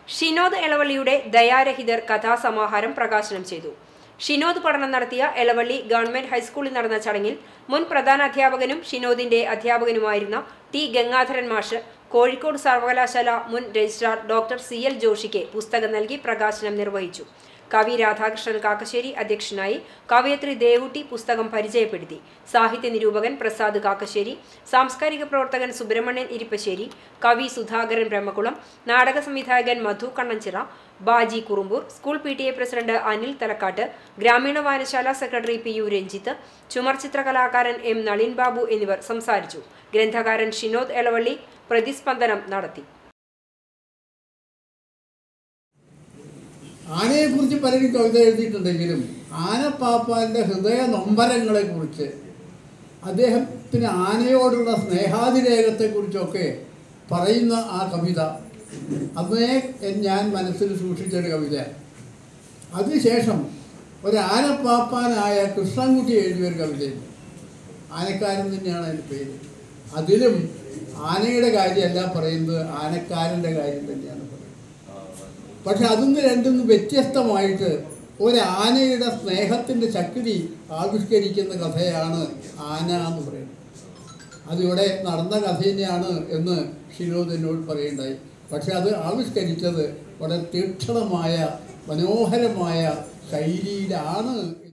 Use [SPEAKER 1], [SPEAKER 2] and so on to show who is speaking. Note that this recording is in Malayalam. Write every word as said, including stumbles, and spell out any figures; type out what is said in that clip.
[SPEAKER 1] ഷിനോദ് എളവള്ളിയുടെ ദയാരഹിതർ കഥാസമാഹാരം പ്രകാശനം ചെയ്തു. ഷിനോദ് പഠനം നടത്തിയ എളവള്ളി ഗവൺമെന്റ് ഹൈസ്കൂളിൽ നടന്ന ചടങ്ങിൽ മുൻ പ്രധാന അധ്യാപകനും ഷിനോദിന്റെ അധ്യാപകനുമായിരുന്ന ടി ഗംഗാധരൻ മാഷ് കോഴിക്കോട് സർവകലാശാല മുൻ രജിസ്ട്രാർ ഡോക്ടർ സി എൽ ജോഷിക്ക് പുസ്തകം നൽകി പ്രകാശനം നിർവഹിച്ചു. കവി രാധാകൃഷ്ണൻ കാക്കശ്ശേരി അധ്യക്ഷനായി. കവയത്രി ദേവുട്ടി പുസ്തകം പരിചയപ്പെടുത്തി. സാഹിത്യ നിരൂപകൻ പ്രസാദ് കാക്കശ്ശേരി, സാംസ്കാരിക പ്രവർത്തകൻ സുബ്രഹ്മണ്യൻ ഇരിപ്പശ്ശേരി, കവി സുധാകരൻ ബ്രഹ്മകുളം, നാടക സംവിധായകൻ Madhu Kannanchira, Baji Kurumpur, school P T A president Anil Thalakkat, ഗ്രാമീണ വായനശാല സെക്രട്ടറി പി യു രഞ്ജിത്ത്, ചുമർചിത്ര കലാകാരൻ എം നളിൻ ബാബു എന്നിവർ സംസാരിച്ചു. ഗ്രന്ഥകാരൻ ഷിനോദ് എളവള്ളി പ്രതിസ്പന്ദനം നടത്തി.
[SPEAKER 2] ആനയെക്കുറിച്ച് പലരും കവിത എഴുതിയിട്ടുണ്ടെങ്കിലും ആനപ്പാപ്പാൻ്റെ ഹൃദയ നൊമ്പരങ്ങളെക്കുറിച്ച്, അദ്ദേഹത്തിന് ആനയോടുള്ള സ്നേഹാതിരേകത്തെക്കുറിച്ചൊക്കെ പറയുന്ന ആ കവിത അന്നേ ഞാൻ മനസ്സിൽ സൂക്ഷിച്ചൊരു കവിതയാണ്. അതിനുശേഷം ഒരു ആനപ്പാപ്പാനായ കൃഷ്ണൻകുട്ടി എഴുതിയൊരു കവിതയുണ്ട്. ആനക്കാരൻ തന്നെയാണ് അതിൻ്റെ പേര്. അതിലും ആനയുടെ കാര്യമല്ല പറയുന്നത്, ആനക്കാരൻ്റെ കാര്യം തന്നെയാണ് പറയുന്നത്. പക്ഷെ അതിന്ന് രണ്ടിന്ന് വ്യത്യസ്തമായിട്ട് ഒരു ആനയുടെ സ്നേഹത്തിൻ്റെ ശക്തി ആവിഷ്കരിക്കുന്ന കഥയാണ് ആന എന്ന് പറയുന്നത്. അതിവിടെ നടന്ന കഥ തന്നെയാണ് എന്ന് ഷിനോദ് എന്നോട് പറയുണ്ടായി. പക്ഷെ അത് ആവിഷ്കരിച്ചത് വളരെ തീക്ഷണമായ മനോഹരമായ ശൈലിയിലാണ്.